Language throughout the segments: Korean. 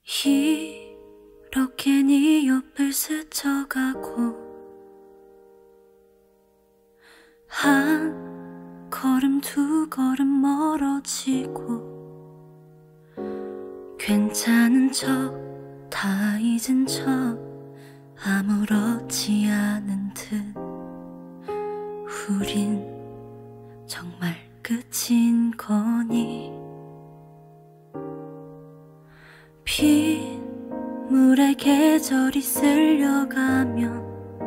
이렇게 네 옆을 스쳐가고 한 걸음 두 걸음 멀어지고 괜찮은 척 다 잊은 척 아무렇지 않은 듯 우린 정말 끝인 거니 빗물에 계절이 쓸려가면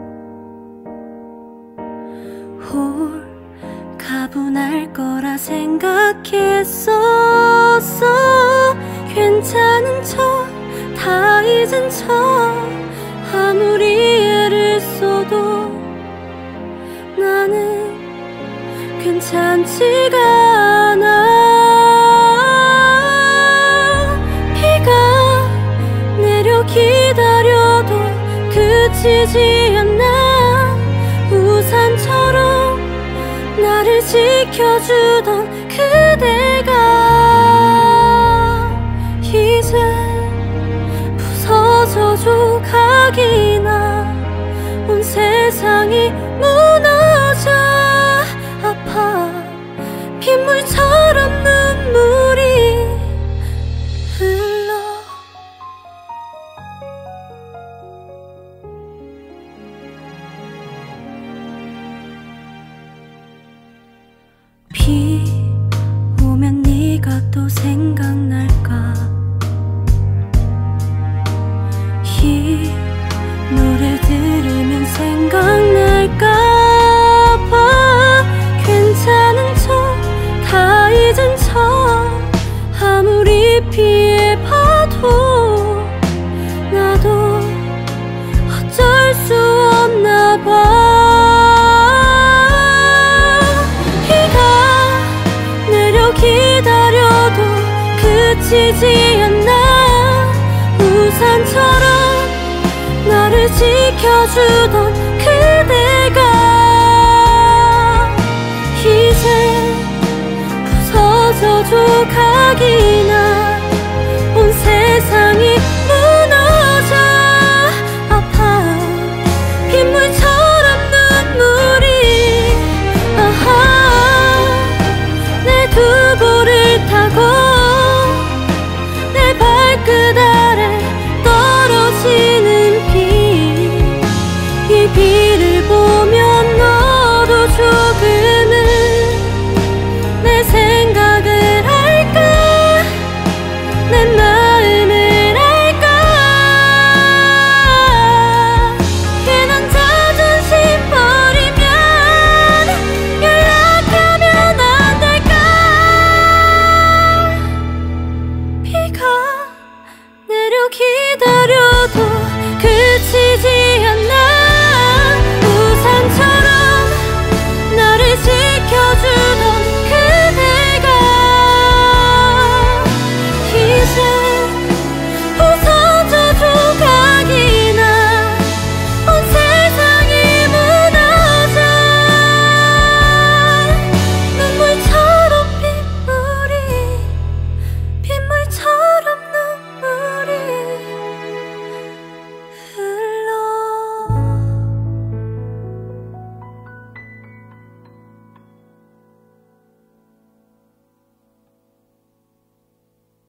홀가분할 거라 생각했었어. 괜찮은 척 다 잊은 척 아무리 애를 써도 나는 괜찮지가 않아. 비가 내려 기다려도 그치지 않아. 우산처럼 나를 지켜주던 그대가 이제 부서져 조각이나 온 세상이 무너져 아파. 빗물처럼 눈물이 흘러 비 오면 네가 또 생각날까. 이 노래 들으면 생각날까 봐. 괜찮은 척 다 잊은 척 아무리 피해봐도 나도 어쩔 수 없나 봐. 비가 내려 기다려도 그치지 않아. 우산처럼 나를 지켜주던 그대가 이제 부서져 조각이나 온 세상이 무너져 아파. 빗물처럼 눈물이 내 두부를 타고 내 발끝 아래 떨어지는 이 비를 보면 너도 조금은 내 생각을 할까. 내 마음을 알까. 괜한 자존심 버리면 연락하면 안 될까. 비가 내려